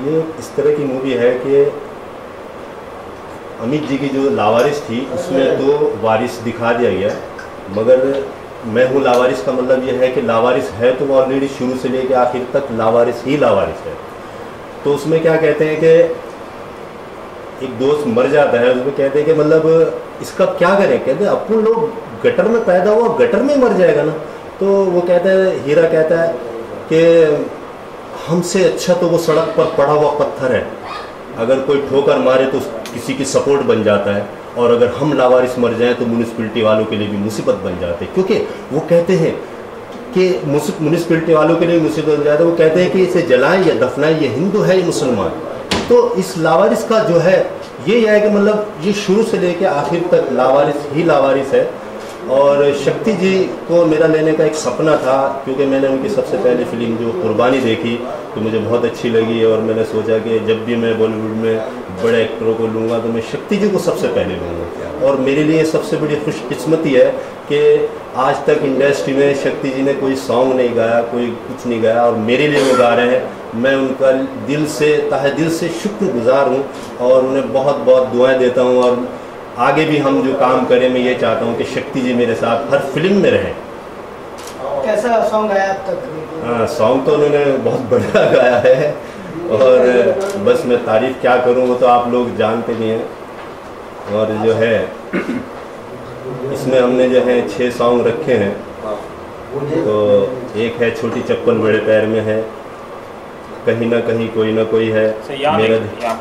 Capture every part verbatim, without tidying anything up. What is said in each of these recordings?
ये इस तरह की मूवी है कि अमित जी की जो लावारिस थी उसमें तो वारिस दिखा दिया गया, मगर मैं हूँ लावारिस का मतलब ये है कि लावारिस है तो वो ऑलरेडी शुरू से लेकर आखिर तक लावारिस ही लावारिस है। तो उसमें क्या कहते हैं कि एक दोस्त मर जाता है, उसमें कहते हैं कि मतलब इसका क्या करें, कहते हैं अपन लोग गटर में पैदा हुआ गटर में मर जाएगा ना। तो वो कहता है, हीरा कहता है कि हमसे अच्छा तो वो सड़क पर पड़ा हुआ पत्थर है, अगर कोई ठोकर मारे तो किसी की सपोर्ट बन जाता है, और अगर हम लावारिस मर जाएं तो म्यूनिसिपैलिटी वालों के लिए भी मुसीबत बन जाते हैं। क्योंकि वो कहते हैं कि म्यूनिसिपैलिटी वालों के लिए मुसीबत बन जाता है। वो कहते हैं कि इसे जलाएं या दफनाएं, ये हिंदू है या मुसलमान। तो इस लावारिस का जो है ये है कि मतलब ये शुरू से लेकर आखिर तक लावारिस ही लावारिस है। और शक्ति जी को मेरा लेने का एक सपना था, क्योंकि मैंने उनकी सबसे पहली फिल्म जो कुर्बानी देखी तो मुझे बहुत अच्छी लगी, और मैंने सोचा कि जब भी मैं बॉलीवुड में बड़े एक्टरों को लूँगा तो मैं शक्ति जी को सबसे पहले लूँगा। और मेरे लिए सबसे बड़ी खुशकिस्मती है कि आज तक इंडस्ट्री में शक्ति जी ने कोई सॉन्ग नहीं गाया, कोई कुछ नहीं गाया, और मेरे लिए वो गा रहे हैं। मैं उनका दिल से तहे दिल से शुक्रगुजार हूँ और उन्हें बहुत बहुत दुआएं देता हूँ। और आगे भी हम जो काम करें, मैं ये चाहता हूँ कि शक्ति जी मेरे साथ हर फिल्म में रहें। कैसा सॉन्ग गाया अब तक? हाँ, सॉन्ग तो उन्होंने बहुत बढ़िया गाया है, और बस मैं तारीफ़ क्या करूँ वो तो आप लोग जानते भी हैं। और जो है इसमें हमने जो है छः सॉन्ग रखे हैं। तो एक है छोटी चप्पल बड़े पैर में है, कहीं ना कहीं कोई ना कोई है, मेरा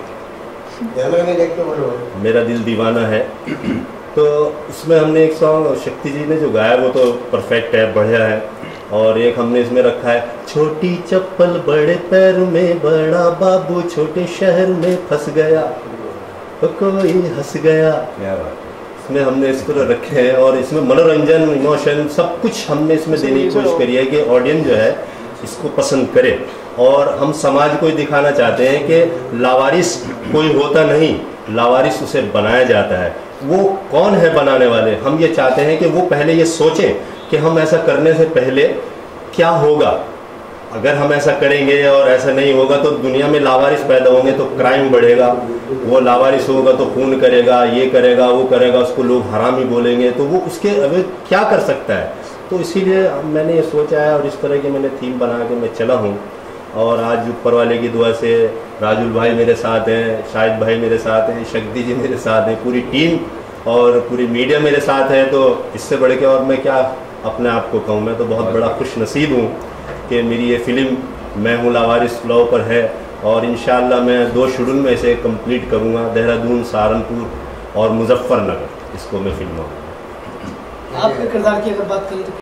मेरा दिल दीवाना है। तो इसमें हमने एक सॉन्ग शक्ति जी ने जो गाया वो तो परफेक्ट है, बढ़िया है। और एक हमने इसमें रखा है, छोटी चप्पल बड़े पैर में, बड़ा बाबू छोटे शहर में फंस गया तो कोई हंस गया। क्या बात है, इसमें हमने इस तरह रखे हैं। और इसमें मनोरंजन, इमोशन सब कुछ हमने इसमें देने की कोशिश करी है कि ऑडियंस जो है इसको पसंद करे। और हम समाज को दिखाना चाहते हैं कि लावारिस कोई होता नहीं, लावारिस उसे बनाया जाता है। वो कौन है बनाने वाले, हम ये चाहते हैं कि वो पहले ये सोचें कि हम ऐसा करने से पहले क्या होगा। अगर हम ऐसा करेंगे और ऐसा नहीं होगा तो दुनिया में लावारिस पैदा होंगे तो क्राइम बढ़ेगा, वो लावारिस होगा तो खून करेगा, ये करेगा वो करेगा, उसको लोग हरामी बोलेंगे, तो वो उसके अभी क्या कर सकता है। तो इसीलिए मैंने ये सोचा है और इस तरह की मैंने थीम बना के मैं चला हूँ। और आज ऊपर वाले की दुआ से राजुल भाई मेरे साथ हैं, शाहिद भाई मेरे साथ हैं, शक्ति जी मेरे साथ हैं, पूरी टीम और पूरी मीडिया मेरे साथ है। तो इससे बढ़ के और मैं क्या अपने आप को कहूँ, मैं तो बहुत बड़ा खुश नसीब हूँ कि मेरी ये फिल्म मैं हूँ लावारिस फ्लो पर है। और इंशाअल्लाह मैं दो शेड्यूल में इसे कंप्लीट करूँगा, देहरादून, सहारनपुर और मुजफ्फरनगर, इसको मैं फिल्म। आपके किरदार की अगर बात करें तो